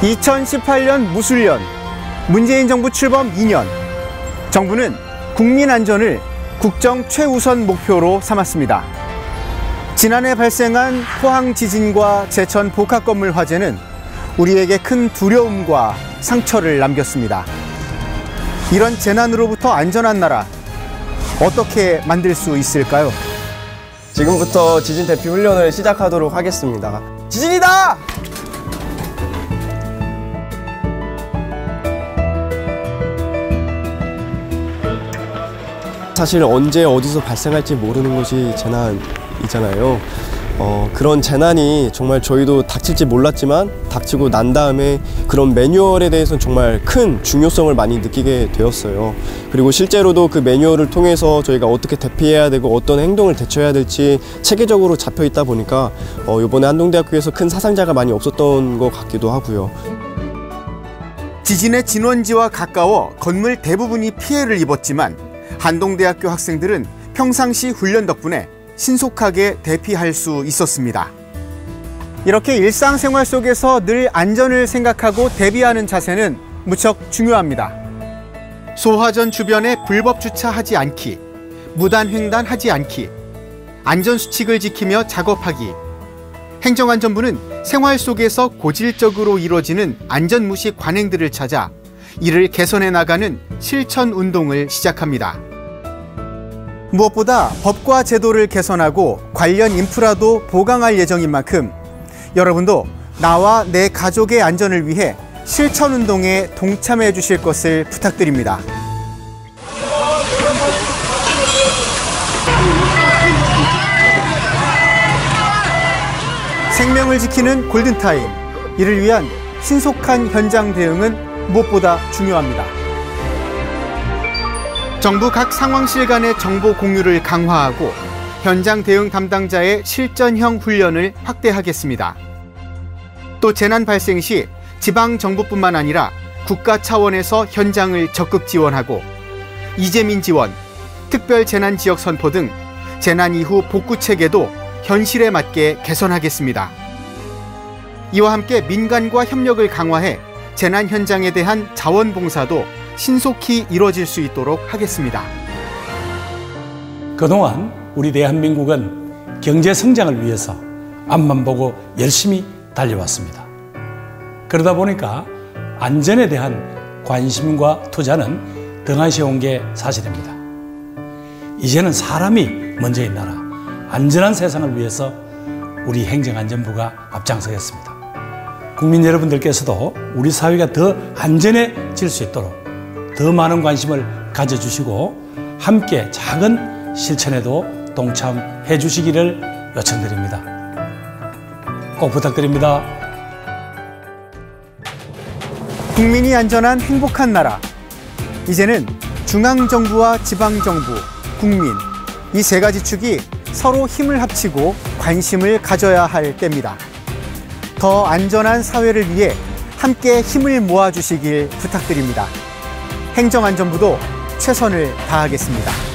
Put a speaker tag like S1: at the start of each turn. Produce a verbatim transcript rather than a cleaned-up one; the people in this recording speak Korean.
S1: 이천십팔 년 무술년, 문재인 정부 출범 이 년, 정부는 국민 안전을 국정 최우선 목표로 삼았습니다. 지난해 발생한 포항 지진과 제천 복합 건물 화재는 우리에게 큰 두려움과 상처를 남겼습니다. 이런 재난으로부터 안전한 나라, 어떻게 만들 수 있을까요?
S2: 지금부터 지진 대피 훈련을 시작하도록 하겠습니다. 지진이다! 사실 언제 어디서 발생할지 모르는 것이 재난이잖아요. 어, 그런 재난이 정말 저희도 닥칠지 몰랐지만 닥치고 난 다음에 그런 매뉴얼에 대해서는 정말 큰 중요성을 많이 느끼게 되었어요. 그리고 실제로도 그 매뉴얼을 통해서 저희가 어떻게 대피해야 되고 어떤 행동을 대처해야 될지 체계적으로 잡혀 있다 보니까 어, 이번에 한동대학교에서 큰 사상자가 많이 없었던 것 같기도 하고요.
S1: 지진의 진원지와 가까워 건물 대부분이 피해를 입었지만 한동대학교 학생들은 평상시 훈련 덕분에 신속하게 대피할 수 있었습니다. 이렇게 일상생활 속에서 늘 안전을 생각하고 대비하는 자세는 무척 중요합니다. 소화전 주변에 불법 주차하지 않기, 무단 횡단하지 않기, 안전수칙을 지키며 작업하기. 행정안전부는 생활 속에서 고질적으로 이루어지는 안전무시 관행들을 찾아 이를 개선해 나가는 실천 운동을 시작합니다. 무엇보다 법과 제도를 개선하고 관련 인프라도 보강할 예정인 만큼 여러분도 나와 내 가족의 안전을 위해 실천 운동에 동참해 주실 것을 부탁드립니다. 생명을 지키는 골든타임, 이를 위한 신속한 현장 대응은 무엇보다 중요합니다. 정부 각 상황실 간의 정보 공유를 강화하고 현장 대응 담당자의 실전형 훈련을 확대하겠습니다. 또 재난 발생 시 지방정부뿐만 아니라 국가 차원에서 현장을 적극 지원하고 이재민 지원, 특별재난지역 선포 등 재난 이후 복구 체계도 현실에 맞게 개선하겠습니다. 이와 함께 민간과 협력을 강화해 재난 현장에 대한 자원봉사도 신속히 이루어질 수 있도록 하겠습니다.
S3: 그동안 우리 대한민국은 경제 성장을 위해서 앞만 보고 열심히 달려왔습니다. 그러다 보니까 안전에 대한 관심과 투자는 등한시해 온 게 사실입니다. 이제는 사람이 먼저인 나라, 안전한 세상을 위해서 우리 행정안전부가 앞장서겠습니다. 국민 여러분들께서도 우리 사회가 더 안전해질 수 있도록 더 많은 관심을 가져주시고 함께 작은 실천에도 동참해 주시기를 요청드립니다. 꼭 부탁드립니다.
S1: 국민이 안전한 행복한 나라. 이제는 중앙정부와 지방정부, 국민, 이 세 가지 축이 서로 힘을 합치고 관심을 가져야 할 때입니다. 더 안전한 사회를 위해 함께 힘을 모아주시길 부탁드립니다. 행정안전부도 최선을 다하겠습니다.